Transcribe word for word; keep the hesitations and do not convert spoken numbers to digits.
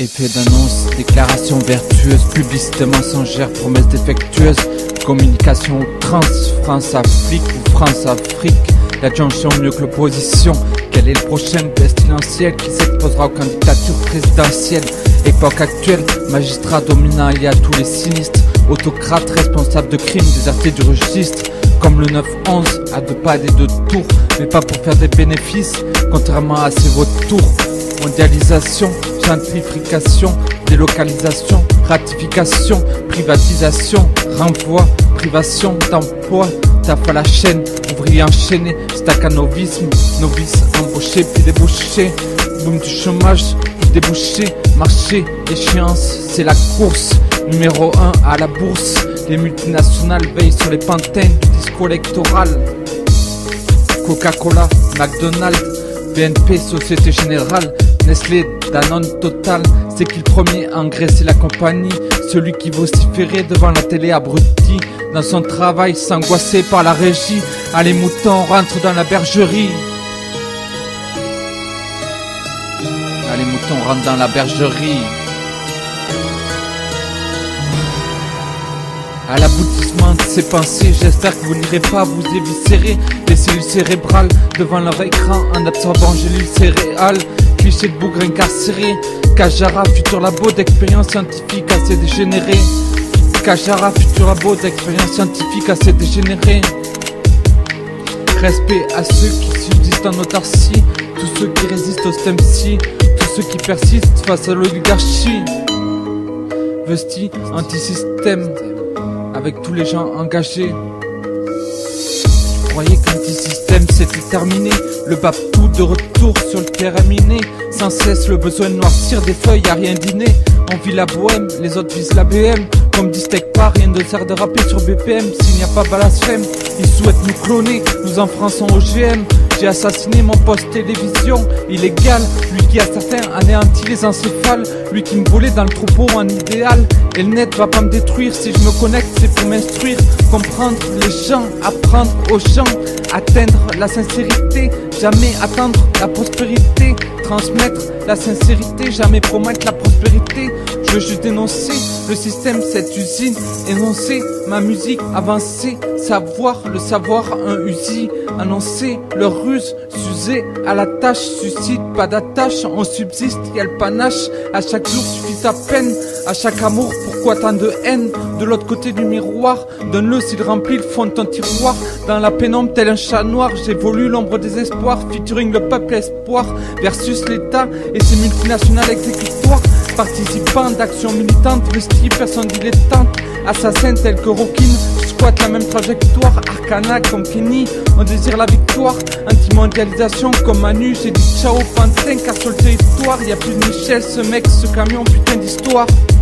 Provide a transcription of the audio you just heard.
Effet d'annonce, déclaration vertueuse, publicité mensongère, promesse défectueuse, communication outrance, France-Afrique ou France-Afrique, l'adjonction mieux que l'opposition. Quel est le prochain pestilentiel qui s'exposera aux candidatures présidentielles? Époque actuelle, magistrat dominant lié à tous les sinistres, autocrate responsable de crimes désertés du registre, comme le neuf onze, à deux pas des deux tours, mais pas pour faire des bénéfices, contrairement à ces vautours. Mondialisation, gentrification, délocalisation, ratification, privatisation, renvoi, privation d'emploi, taf à la chaîne, ouvrier enchaîné, staccanovisme, novice embauché puis débouché, boom du chômage, puis débouché, marché, échéance, c'est la course, numéro un à la bourse, les multinationales veillent sur les pantins du discours électoral, Coca-Cola, McDonald's, B N P, Société Générale, Nestlé, Danone, Total, c'est qui le premier à engraisser la compagnie? Celui qui vociférait devant la télé abruti, dans son travail s'angoissait par la régie. Allez moutons, rentre dans la bergerie. Allez moutons, rentre dans la bergerie. À l'aboutissement de ces pensées, j'espère que vous n'irez pas vous éviscérer les cellules cérébrales devant leur écran en absorbant gélules céréales. Cliché de bougre incarcéré, Kajara, futur labo d'expérience scientifique assez dégénéré. Kajara, futur labo d'expérience scientifique assez dégénéré. Respect à ceux qui subsistent en autarcie, tous ceux qui résistent au stem-ci, tous ceux qui persistent face à l'oligarchie. Vesti, anti-système, avec tous les gens engagés. Je croyais qu'anti-système c'était terminé, le Babtou de retour sur le terrain miné. Sans cesse le besoin de noircir des feuilles à rien dîner. On vit la bohème, les autres visent la B M. Comme dit Steak pas, rien ne sert de rapper sur B P M. S'il n'y a pas blasphème, ils souhaitent nous cloner, nous enfrançons O G M. J'ai assassiné mon poste télévision, illégal. Lui qui à certains anéantit les encéphales, lui qui me volait dans le troupeau en idéal. Et le net va pas me détruire, si je me connecte c'est pour m'instruire. Comprendre les gens, apprendre aux gens, atteindre la sincérité, jamais attendre la prospérité. Transmettre la sincérité, jamais promettre la prospérité. Je veux juste dénoncer le système, cette usine, énoncer ma musique, avancer, savoir, le savoir, un usi, annoncer leur ruse, s'user à la tâche, suscite pas d'attache, on subsiste, y'a le panache, à chaque jour suffit ta peine, à chaque amour, pourquoi tant de haine, de l'autre côté du miroir, donne-le s'il remplit le fond de ton tiroir, dans la pénombre tel un chat noir, j'évolue l'ombre des espoirs, featuring le peuple espoir, versus l'État et ses multinationales exécutoires, participants d'actions militantes, vestis, personne dilettante, assassins tels que Rockin, squattent la même trajectoire, Arcana comme Kenny, on désire la victoire, anti-mondialisation comme Manu, j'ai dit ciao Pantin, car sur le territoire, y a plus de Michel, ce mec, ce camion, putain d'histoire.